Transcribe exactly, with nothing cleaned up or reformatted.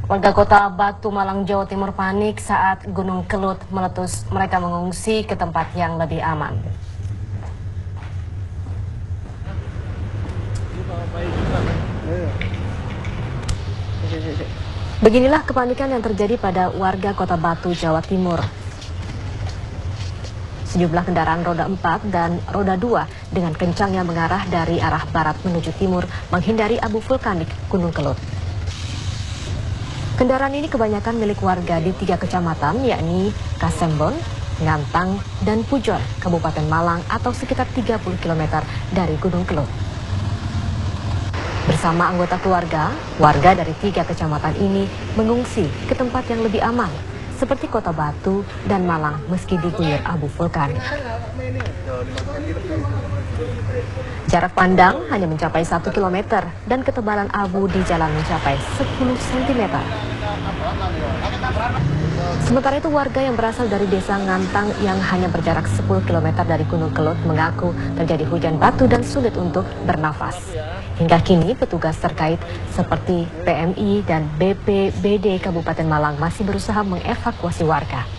Warga kota Batu Malang, Jawa Timur panik saat Gunung Kelut meletus. Mereka mengungsi ke tempat yang lebih aman. Beginilah kepanikan yang terjadi pada warga kota Batu, Jawa Timur. Sejumlah kendaraan roda empat dan roda dua dengan kencangnya mengarah dari arah barat menuju timur menghindari abu vulkanik Gunung Kelut. Kendaraan ini kebanyakan milik warga di tiga kecamatan, yakni Kasembon, Ngantang, dan Pujon, Kabupaten Malang atau sekitar tiga puluh kilometer dari Gunung Kelut. Bersama anggota keluarga, warga dari tiga kecamatan ini mengungsi ke tempat yang lebih aman, seperti kota Batu dan Malang meski diguyur abu vulkanik. Jarak pandang hanya mencapai satu kilometer dan ketebalan abu di jalan mencapai sepuluh sentimeter. Sementara itu warga yang berasal dari desa Ngantang yang hanya berjarak sepuluh kilometer dari Gunung Kelut mengaku terjadi hujan batu dan sulit untuk bernafas. Hingga kini petugas terkait seperti P M I dan B P B D Kabupaten Malang masih berusaha mengevakuasi warga.